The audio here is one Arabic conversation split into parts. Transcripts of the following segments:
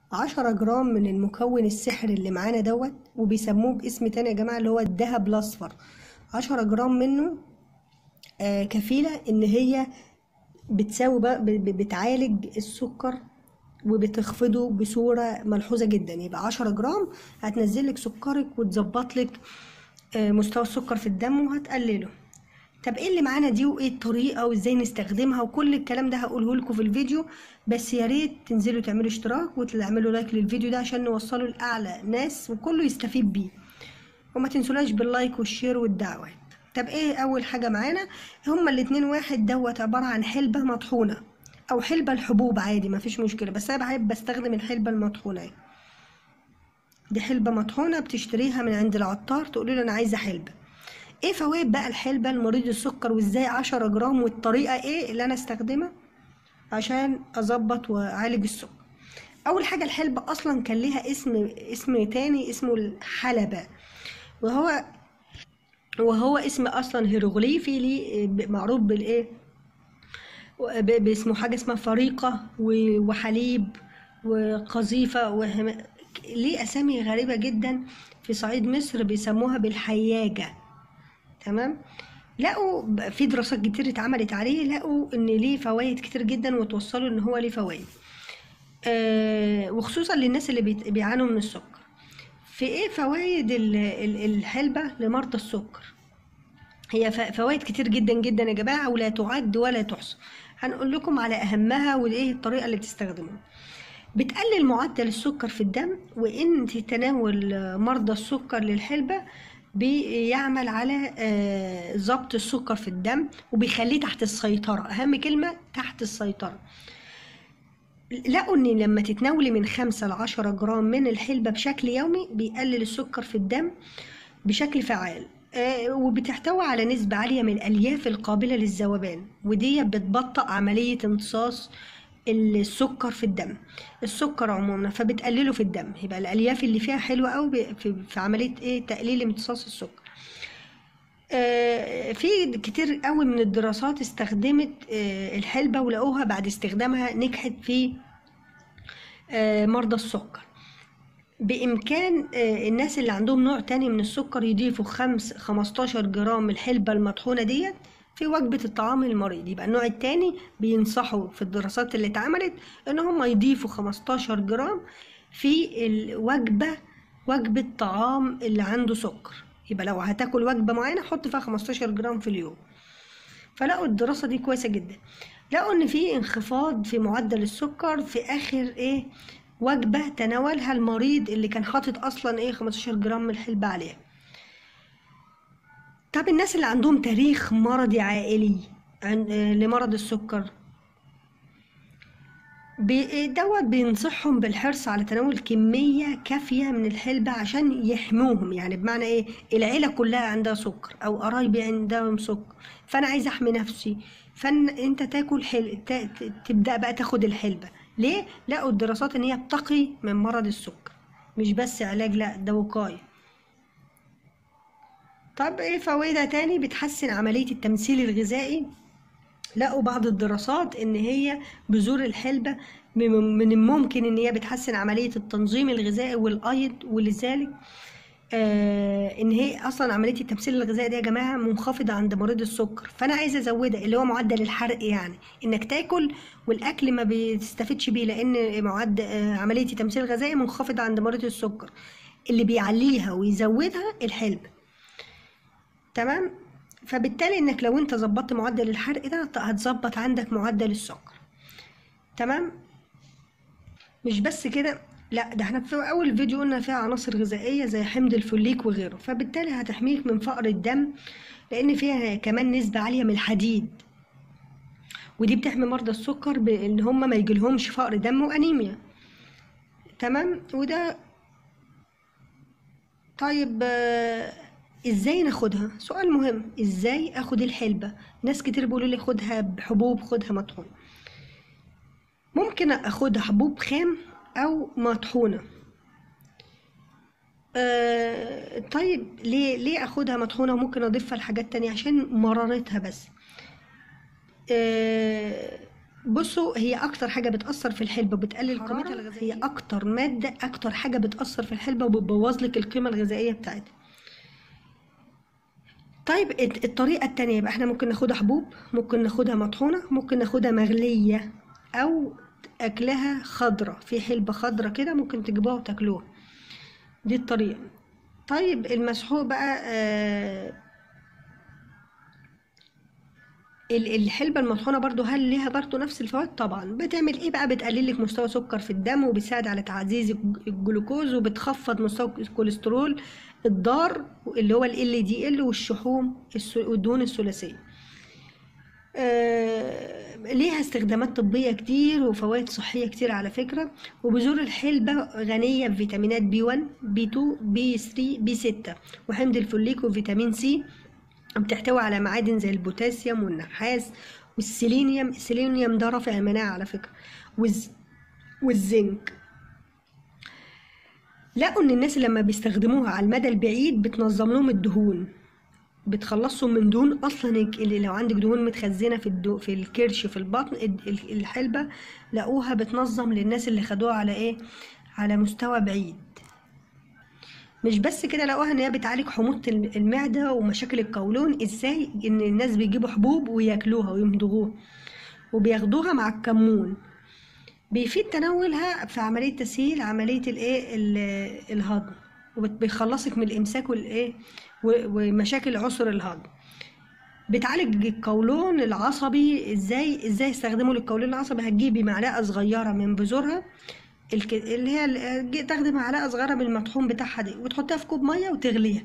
10 جرام من المكون السحري اللي معانا دوت، وبيسموه باسم تاني يا جماعة اللي هو الدهب الأصفر. 10 جرام منه كفيلة إن هي بتساوي بقى بتعالج السكر وبتخفضه بصورة ملحوظة جدا. يبقى 10 جرام هتنزلك سكرك وتظبطلك مستوى السكر في الدم وهتقلله. طب ايه اللي معانا دي وايه الطريقه وازاي نستخدمها وكل الكلام ده هقوله لكم في الفيديو. بس يا ريت تنزلوا تعملوا اشتراك وتعملوا لايك للفيديو ده عشان نوصله لاعلى ناس وكله يستفيد بيه، وما تنسوناش باللايك والشير والدعوات. طب ايه اول حاجه معانا؟ هما الاتنين واحد دوت عباره عن حلبه مطحونه او حلبه الحبوب عادي مفيش مشكله، بس انا بحب بستخدم الحلبه المطحونه. دي حلبه مطحونه بتشتريها من عند العطار، تقولي له انا عايزه حلبه. ايه فوائد بقى الحلبة لمريض السكر وازاي 10 جرام والطريقة ايه اللي انا استخدمها عشان اظبط واعالج السكر؟ اول حاجة الحلبة اصلا كان ليها اسم تاني اسمه الحلبة، وهو اسم اصلا هيروغليفي ليه معروف بالايه باسمه حاجة اسمها فريقة وحليب وقذيفة ليه اسامي غريبة جدا. في صعيد مصر بيسموها بالحياجة. تمام. لقوا في دراسات كتير اتعملت عليه، لقوا ان ليه فوائد كتير جدا وتوصلوا ان هو ليه فوائد وخصوصا للناس اللي بيعانوا من السكر. في ايه فوائد الحلبة لمرضى السكر؟ هي فوائد كتير جدا جدا يا جماعة ولا تعد ولا تحصى. هنقول لكم على اهمها وايه الطريقة اللي تستخدموها. بتقلل معدل السكر في الدم، وان تناول مرضى السكر للحلبة بيعمل على ضبط السكر في الدم وبيخليه تحت السيطرة. أهم كلمة تحت السيطرة. لقوا إن لما تتناولي من 5 ل10 جرام من الحلبة بشكل يومي بيقلل السكر في الدم بشكل فعال. وبتحتوي على نسبة عالية من الألياف القابلة للذوبان، ودي بتبطئ عملية امتصاص السكر في الدم، السكر عموما، فبتقلله في الدم. يبقى الألياف اللي فيها حلوة قوي في عملية ايه تقليل امتصاص السكر. في كتير قوي من الدراسات استخدمت الحلبة ولقوها بعد استخدامها نجحت في مرضى السكر. بإمكان الناس اللي عندهم نوع تاني من السكر يضيفوا 15 جرام من الحلبة المطحونة ديت في وجبة الطعام للمريض. يبقى النوع التاني بينصحوا في الدراسات اللي اتعملت ان هم يضيفوا 15 جرام في وجبة طعام اللي عنده سكر. يبقى لو هتاكل وجبة معينة حط فيها 15 جرام في اليوم. فلقوا الدراسة دي كويسة جدا. لقوا ان في انخفاض في معدل السكر في اخر وجبة تناولها المريض اللي كان حاطط اصلا 15 جرام من الحلبة عليها. طب الناس اللي عندهم تاريخ مرضي عائلي لمرض السكر دوت بينصحهم بالحرص على تناول كمية كافية من الحلبة عشان يحموهم. يعني بمعنى العيلة كلها عندها سكر او قرايبي عندهم سكر، فانا عايزة احمي نفسي، فانت تاكل تبدأ بقى تاخد الحلبة. ليه؟ لقوا الدراسات ان هي بتقي من مرض السكر، مش بس علاج، لا ده وقاية. طب ايه فوائدها تاني؟ بتحسن عملية التمثيل الغذائي. لقوا بعض الدراسات ان هي بذور الحلبة من الممكن ان هي بتحسن عملية التنظيم الغذائي والايض، ولذلك ان هي اصلا عملية التمثيل الغذائي دي يا جماعة منخفضة عند مريض السكر، فانا عايزة ازودها اللي هو معدل الحرق. يعني انك تاكل والاكل ما بتستفدش بيه لان معدل عملية التمثيل الغذائي منخفضة عند مريض السكر، اللي بيعليها ويزودها الحلبة. تمام. فبالتالي انك لو انت ظبطت معدل الحرق ده هتظبط عندك معدل السكر. تمام. مش بس كده، لا ده احنا في اول فيديو قلنا فيها عناصر غذائيه زي حمض الفوليك وغيره، فبالتالي هتحميك من فقر الدم لان فيها كمان نسبه عاليه من الحديد، ودي بتحمي مرضى السكر بان هم ما يجيلهمش فقر دم وانيميا. تمام. وده طيب ازاي ناخدها؟ سؤال مهم، ازاي اخد الحلبة؟ ناس كتير بيقولوا لي خدها بحبوب، خدها مطحون. ممكن اخدها حبوب خام او مطحونة. طيب ليه اخدها مطحونة وممكن اضيفها لحاجات تانية؟ عشان مرارتها بس. بصوا، هي اكتر حاجه بتاثر في الحلبه وبتقلل قيمتها الغذائيه، هي اكتر ماده، اكتر حاجه بتاثر في الحلبه وبتبوظ لك القيمه الغذائيه بتاعتها. طيب الطريقه التانية يبقى احنا ممكن ناخدها حبوب، ممكن ناخدها مطحونه، ممكن ناخدها مغليه، او اكلها خضره، في حلبه خضره كده ممكن تجيبوها وتاكلوها، دي الطريقه. طيب المسحوق بقى، الحلبة المطحونة برضو هل ليها برضو نفس الفوائد؟ طبعا. بتعمل ايه بقى؟ بتقلل لك مستوى سكر في الدم، وبتساعد على تعزيز الجلوكوز، وبتخفض مستوى الكوليسترول الضار اللي هو ال LDL والشحوم والدهون الثلاثية. ليها استخدامات طبية كتير وفوائد صحية كتير على فكرة. وبذور الحلبة غنية بفيتامينات B1 B2 B3 B6 وحمض الفوليك وفيتامين سي. بتحتوي على معادن زي البوتاسيوم والنحاس والسيلينيوم. السيلينيوم ده رافع المناعة على فكرة. والزنك. لقوا ان الناس لما بيستخدموها على المدى البعيد بتنظم لهم الدهون، بتخلصهم من دهون اصلا. اللي لو عندك دهون متخزنه في الكرش في البطن، الحلبه لقوها بتنظم للناس اللي خدوها على ايه، على مستوى بعيد. مش بس كده، لقوها ان هي بتعالج حموضه المعده ومشاكل القولون. ازاي؟ ان الناس بيجيبوا حبوب وياكلوها ويمضغوها وبياخدوها مع الكمون. بيفيد تناولها في عمليه تسهيل عمليه الهضم، وبيخلصك من الامساك والايه ومشاكل عسر الهضم. بتعالج القولون العصبي. ازاي استخدمه للقولون العصبي؟ هتجيبي معلقه صغيره من بذورها اللي هي تاخدي معلقه صغيره من المطحون بتاعها دي وتحطيها في كوب ميه وتغليها،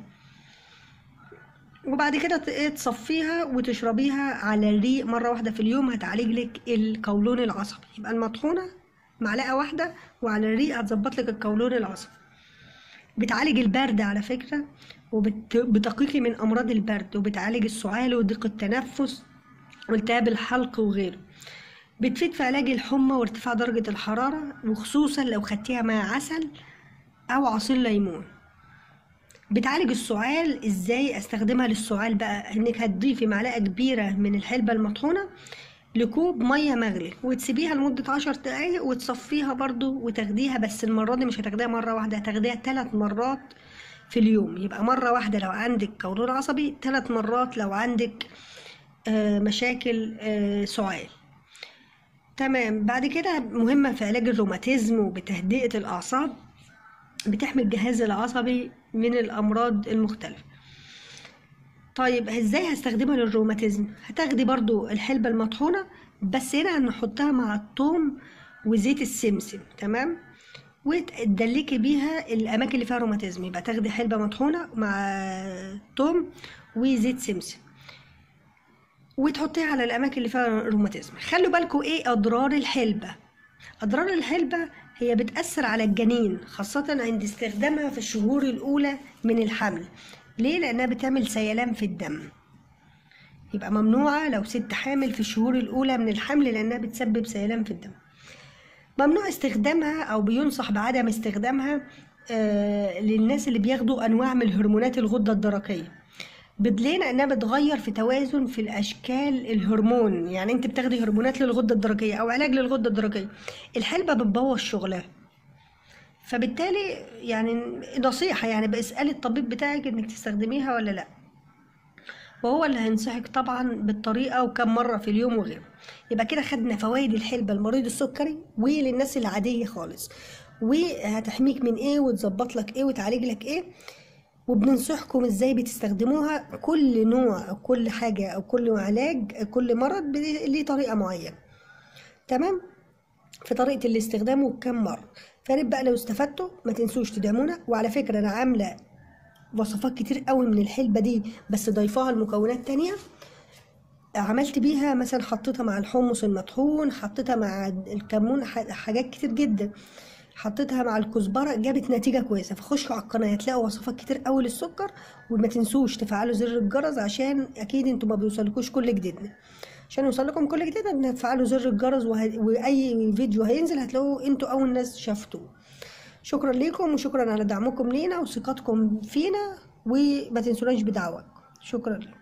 وبعد كده تصفيها وتشربيها على الريق مره واحده في اليوم. هتعالج لك القولون العصبي. يبقى المطحونه معلقه واحده وعلى الريق هتظبط لك القولون العصبي. بتعالج البرد على فكره، وبتقيكي من امراض البرد، وبتعالج السعال وضيق التنفس والتهاب الحلق وغيره. بتفيد في علاج الحمى وارتفاع درجة الحرارة، وخصوصا لو خدتيها مع عسل أو عصير ليمون. بتعالج السعال. ازاي استخدمها للسعال بقى؟ انك هتضيفي معلقة كبيرة من الحلبة المطحونة لكوب مية مغلي وتسيبيها لمدة 10 دقايق وتصفيها برضو وتاخديها. بس المرة دي مش هتاخديها مرة واحدة، هتاخديها 3 مرات في اليوم. يبقى مرة واحدة لو عندك قولون عصبي، 3 مرات لو عندك مشاكل سعال. تمام. بعد كده مهمة في علاج الروماتيزم وبتهدئة الأعصاب. بتحمي الجهاز العصبي من الأمراض المختلفة. طيب ازاي هستخدمها للروماتيزم؟ هتاخدي برضو الحلبة المطحونة، بس هنا هنحطها مع الثوم وزيت السمسم، تمام، وتدلكي بيها الأماكن اللي فيها روماتيزم. يبقى تاخدي حلبة مطحونة مع ثوم وزيت سمسم وتحطيها على الاماكن اللي فيها روماتيزم. خلوا بالكم ايه اضرار الحلبة. اضرار الحلبة هي بتأثر على الجنين، خاصة عند استخدامها في الشهور الاولى من الحمل. ليه؟ لانها بتعمل سيلان في الدم. يبقى ممنوعة لو ست حامل في الشهور الاولى من الحمل، لانها بتسبب سيلان في الدم. ممنوع استخدامها او بينصح بعدم استخدامها للناس اللي بياخدوا انواع من هرمونات الغدة الدرقية. بدلينا انها بتغير في توازن في الاشكال الهرمون. يعني انت بتاخدي هرمونات للغده الدرقيه او علاج للغده الدرقيه، الحلبه بتبوظ شغلها. فبالتالي يعني نصيحه، يعني باسالي الطبيب بتاعك انك تستخدميها ولا لا، وهو اللي هينصحك طبعا بالطريقه وكم مره في اليوم وغيره. يبقى كده خدنا فوائد الحلبه لمريض السكري وللناس العاديه خالص، وهتحميك من ايه وتظبط لك ايه وتعالج لك ايه، وبننصحكم ازاي بتستخدموها. كل نوع او كل حاجة او كل علاج كل مرض ليه طريقة معينة، تمام، في طريقة الاستخدام وكم مرة. فنبقى لو استفدتوا ما تنسوش تدعمونا. وعلى فكرة انا عاملة وصفات كتير قوي من الحلبة دي، بس ضيفاها لمكونات تانية عملت بيها. مثلا حطيتها مع الحمص المطحون، حطيتها مع الكمون، حاجات كتير جدا حطيتها مع الكزبره، جابت نتيجه كويسه. فخشوا على القناه تلاقوا وصفات كتير قوي للسكر. وما تنسوش تفعلوا زر الجرس عشان اكيد انتوا ما بيوصلكوش كل جديدنا. عشان يوصلكم كل جديد تفعلوا زر الجرس، واي فيديو هينزل هتلاقوا انتوا اول ناس شافتوه. شكرا ليكم وشكرا على دعمكم لينا وثقتكم فينا، وما تنسوناش بدعواتكم. شكرا لكم.